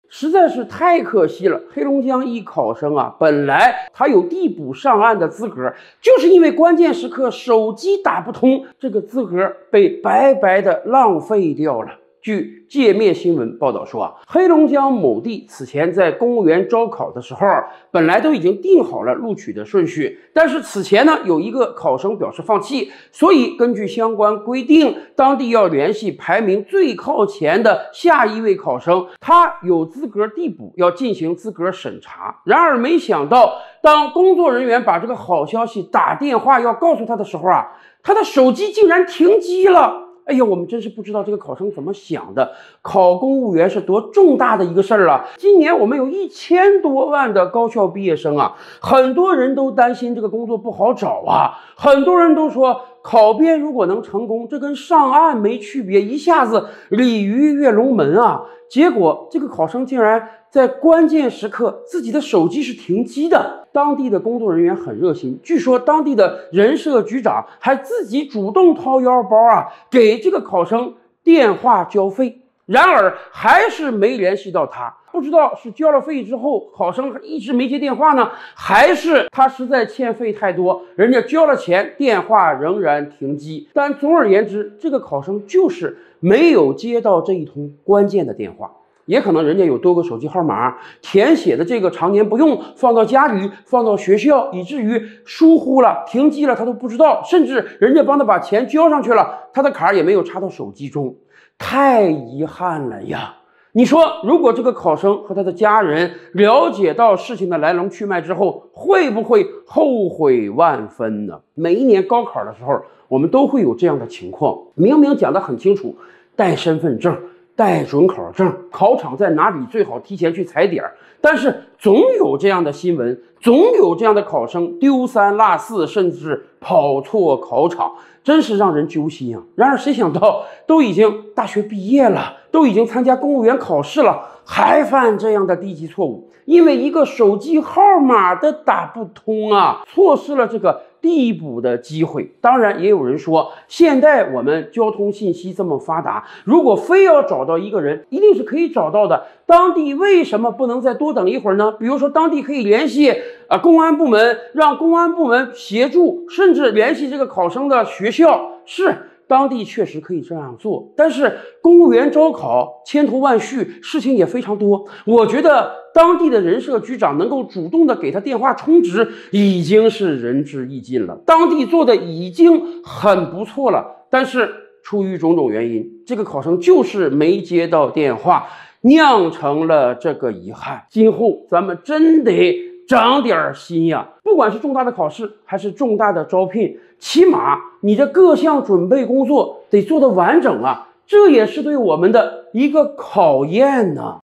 实在是太可惜了。黑龙江一考生啊，本来他有递补上岸的资格，就是因为关键时刻手机打不通，这个资格被白白的浪费掉了。据界面新闻报道说啊，黑龙江某地此前在公务员招考的时候，本来都已经定好了录取的顺序，但是此前呢，有一个考生表示放弃，所以根据相关规定，当地要联系排名最靠前的下一位考生，他有资格递补，要进行资格审查。然而没想到，当工作人员把这个好消息打电话要告诉他的时候啊，他的手机竟然停机了。哎呀，我们真是不知道这个考生怎么想的。考公务员是多重大的一个事儿啊！今年我们有1000多万的高校毕业生啊，很多人都担心这个工作不好找啊，很多人都说考编如果能成功，这跟上岸没区别，一下子鲤鱼跃龙门啊！结果这个考生竟然在关键时刻自己的手机是停机的。当地的工作人员很热心，据说当地的人社局长还自己主动掏腰包啊，给这个考生电话交费。然而还是没联系到他，不知道是交了费之后考生一直没接电话呢，还是他实在欠费太多，人家交了钱，电话仍然停机。但总而言之，这个考生就是没有接到这一通关键的电话。也可能人家有多个手机号码，填写的这个常年不用，放到家里，放到学校，以至于疏忽了，停机了，他都不知道，甚至人家帮他把钱交上去了，他的卡也没有插到手机中，太遗憾了呀！你说，如果这个考生和他的家人了解到事情的来龙去脉之后，会不会后悔万分呢？每一年高考的时候，我们都会有这样的情况，明明讲得很清楚，带身份证，带准考证，考场在哪里最好提前去踩点，但是总有这样的新闻，总有这样的考生丢三落四，甚至跑错考场，真是让人揪心啊！然而谁想到，都已经大学毕业了，都已经参加公务员考试了，还犯这样的低级错误，因为一个手机号码的打不通啊，错失了这个递补的机会。当然也有人说，现在我们交通信息这么发达，如果非要找到一个人，一定是可以找到的，当地为什么不能再多等一会儿呢？比如说当地可以联系公安部门，让公安部门协助，甚至联系这个考生的学校，是当地确实可以这样做。但是公务员招考千头万绪，事情也非常多，我觉得当地的人社局长能够主动的给他电话充值，已经是仁至义尽了，当地做的已经很不错了。但是出于种种原因，这个考生就是没接到电话，酿成了这个遗憾。今后咱们真得长点心呀！不管是重大的考试还是重大的招聘，起码你这各项准备工作得做得完整啊，这也是对我们的一个考验呢。